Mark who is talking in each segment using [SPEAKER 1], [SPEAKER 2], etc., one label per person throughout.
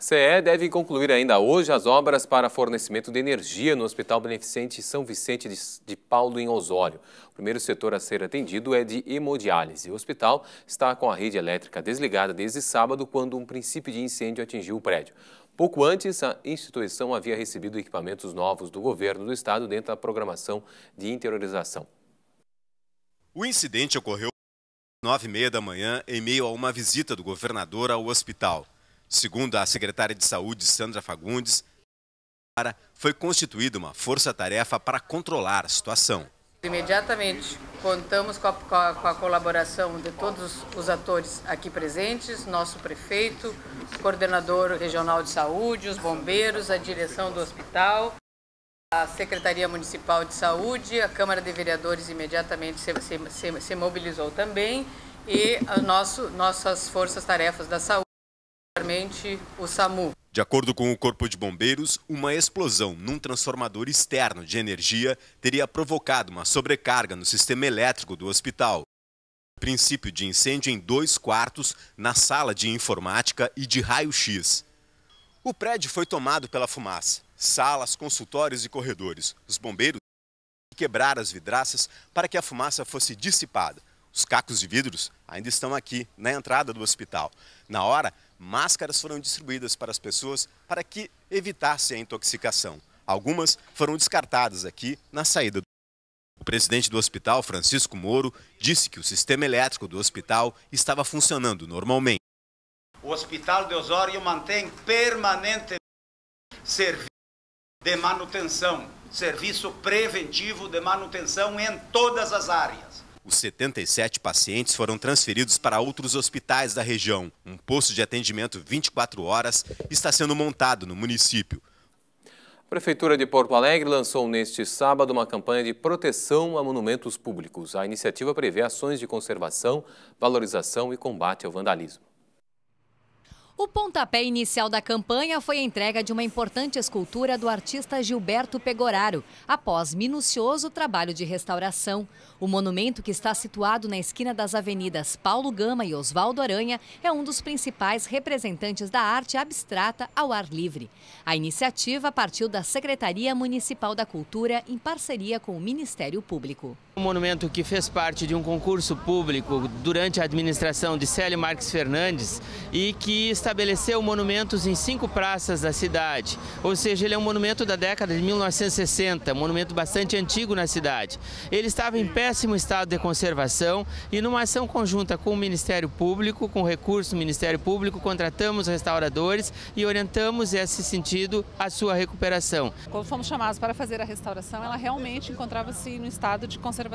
[SPEAKER 1] CE deve concluir ainda hoje as obras para fornecimento de energia no Hospital Beneficente São Vicente de Paulo, em Osório. O primeiro setor a ser atendido é de hemodiálise. O hospital está com a rede elétrica desligada desde sábado, quando um princípio de incêndio atingiu o prédio. Pouco antes, a instituição havia recebido equipamentos novos do governo do estado dentro da programação de interiorização.
[SPEAKER 2] O incidente ocorreu às 9h30 da manhã, em meio a uma visita do governador ao hospital. Segundo a secretária de Saúde, Sandra Fagundes, foi constituída uma força-tarefa para controlar a situação.
[SPEAKER 3] Imediatamente contamos com a colaboração de todos os atores aqui presentes, nosso prefeito, coordenador regional de saúde, os bombeiros, a direção do hospital, a Secretaria Municipal de Saúde, a Câmara de Vereadores imediatamente se mobilizou também e nossas forças-tarefas da saúde, particularmente o SAMU.
[SPEAKER 2] De acordo com o Corpo de Bombeiros, uma explosão num transformador externo de energia teria provocado uma sobrecarga no sistema elétrico do hospital. Princípio de incêndio em 2 quartos, na sala de informática e de raio-x. O prédio foi tomado pela fumaça. Salas, consultórios e corredores. Os bombeiros quebraram as vidraças para que a fumaça fosse dissipada. Os cacos de vidros ainda estão aqui, na entrada do hospital. Na hora, máscaras foram distribuídas para as pessoas para que evitasse a intoxicação. Algumas foram descartadas aqui na saída. O presidente do hospital, Francisco Moro, disse que o sistema elétrico do hospital estava funcionando normalmente.
[SPEAKER 4] O Hospital de Osório mantém permanentemente serviço de manutenção, serviço preventivo de manutenção em todas as áreas.
[SPEAKER 2] Os 77 pacientes foram transferidos para outros hospitais da região. Um posto de atendimento 24 horas está sendo montado no município.
[SPEAKER 1] A Prefeitura de Porto Alegre lançou neste sábado uma campanha de proteção a monumentos públicos. A iniciativa prevê ações de conservação, valorização e combate ao vandalismo.
[SPEAKER 5] O pontapé inicial da campanha foi a entrega de uma importante escultura do artista Gilberto Pegoraro, após minucioso trabalho de restauração. O monumento, que está situado na esquina das avenidas Paulo Gama e Osvaldo Aranha, é um dos principais representantes da arte abstrata ao ar livre. A iniciativa partiu da Secretaria Municipal da Cultura, em parceria com o Ministério Público.
[SPEAKER 6] Um monumento que fez parte de um concurso público durante a administração de Célio Marques Fernandes e que estabeleceu monumentos em 5 praças da cidade. Ou seja, ele é um monumento da década de 1960, um monumento bastante antigo na cidade. Ele estava em péssimo estado de conservação e, numa ação conjunta com o Ministério Público, com recursos do Ministério Público, contratamos restauradores e orientamos nesse sentido a sua recuperação.
[SPEAKER 7] Quando fomos chamados para fazer a restauração, ela realmente encontrava-se no estado de conservação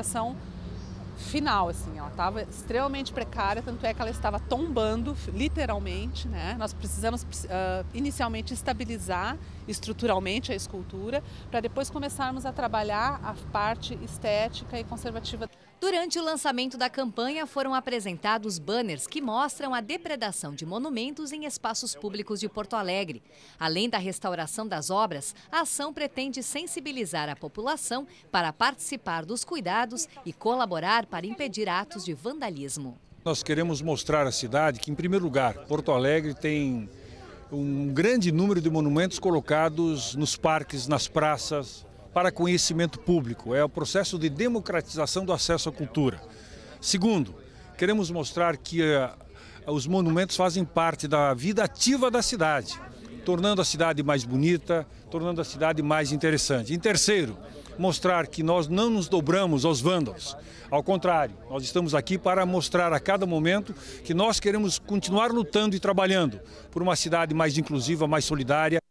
[SPEAKER 7] final, assim, ela estava extremamente precária, tanto é que ela estava tombando, literalmente, né? Nós precisamos inicialmente estabilizar estruturalmente a escultura, para depois começarmos a trabalhar a parte estética e conservativa.
[SPEAKER 5] Durante o lançamento da campanha, foram apresentados banners que mostram a depredação de monumentos em espaços públicos de Porto Alegre. Além da restauração das obras, a ação pretende sensibilizar a população para participar dos cuidados e colaborar para impedir atos de vandalismo.
[SPEAKER 8] Nós queremos mostrar à cidade que, em primeiro lugar, Porto Alegre tem um grande número de monumentos colocados nos parques, nas praças, para conhecimento público. É o processo de democratização do acesso à cultura. Segundo, queremos mostrar que os monumentos fazem parte da vida ativa da cidade, tornando a cidade mais bonita, tornando a cidade mais interessante. Em terceiro, mostrar que nós não nos dobramos aos vândalos. Ao contrário, nós estamos aqui para mostrar a cada momento que nós queremos continuar lutando e trabalhando por uma cidade mais inclusiva, mais solidária.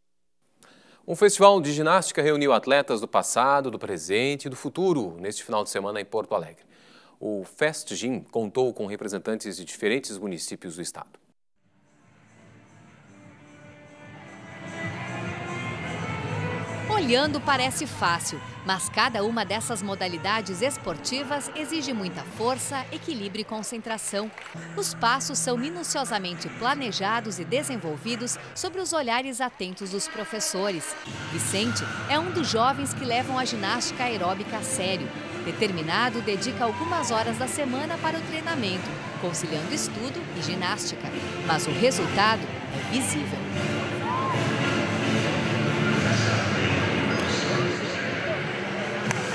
[SPEAKER 1] Um festival de ginástica reuniu atletas do passado, do presente e do futuro neste final de semana em Porto Alegre. O Fest Gym contou com representantes de diferentes municípios do estado.
[SPEAKER 5] Olhando parece fácil, mas cada uma dessas modalidades esportivas exige muita força, equilíbrio e concentração. Os passos são minuciosamente planejados e desenvolvidos sob os olhares atentos dos professores. Vicente é um dos jovens que levam a ginástica aeróbica a sério. Determinado, dedica algumas horas da semana para o treinamento, conciliando estudo e ginástica. Mas o resultado é visível.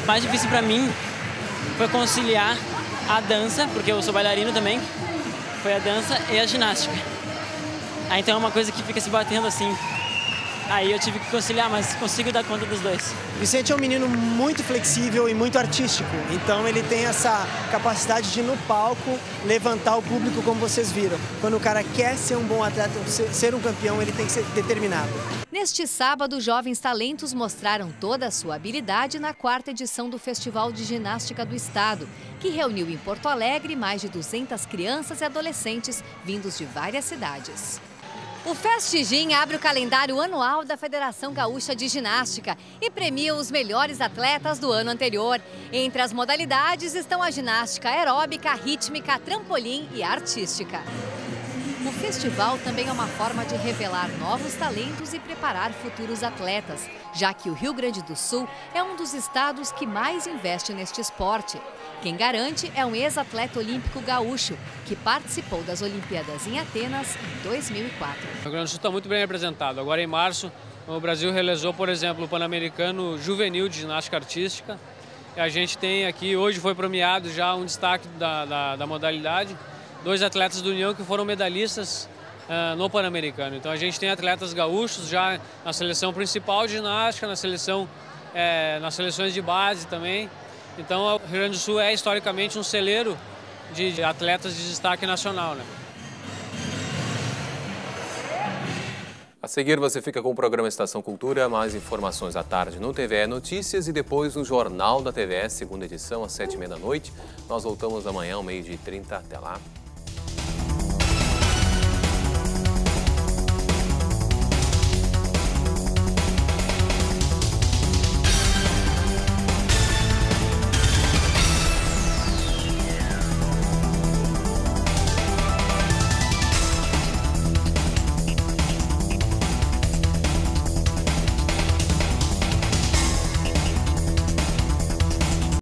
[SPEAKER 9] mais difícil para mim foi conciliar a dança, porque eu sou bailarino também, foi a dança e a ginástica. Aí então é uma coisa que fica se batendo assim. Aí eu tive que conciliar, mas consigo dar conta dos dois.
[SPEAKER 10] Vicente é um menino muito flexível e muito artístico, então ele tem essa capacidade de, no palco, levantar o público como vocês viram. Quando o cara quer ser um bom atleta, ser um campeão, ele tem que ser determinado.
[SPEAKER 5] Neste sábado, jovens talentos mostraram toda a sua habilidade na 4ª edição do Festival de Ginástica do Estado, que reuniu em Porto Alegre mais de 200 crianças e adolescentes vindos de várias cidades. O Festigin abre o calendário anual da Federação Gaúcha de Ginástica e premia os melhores atletas do ano anterior. Entre as modalidades estão a ginástica aeróbica, rítmica, trampolim e artística. O festival também é uma forma de revelar novos talentos e preparar futuros atletas, já que o Rio Grande do Sul é um dos estados que mais investe neste esporte. Quem garante é um ex-atleta olímpico gaúcho, que participou das Olimpíadas em Atenas em 2004.
[SPEAKER 11] O Rio Grande do Sul está muito bem representado. Agora, em março, o Brasil realizou, por exemplo, o Pan-Americano Juvenil de Ginástica Artística. E a gente tem aqui, hoje foi premiado já um destaque da modalidade, 2 atletas do União que foram medalhistas no Pan-Americano. Então a gente tem atletas gaúchos já na seleção principal de ginástica, nas seleções de base também. Então o Rio Grande do Sul é historicamente um celeiro de atletas de destaque nacional, né?
[SPEAKER 1] A seguir você fica com o programa Estação Cultura, mais informações à tarde no TVE Notícias e depois no Jornal da TVE, segunda edição, às 7h30 da noite. Nós voltamos amanhã ao 12h30. Até lá.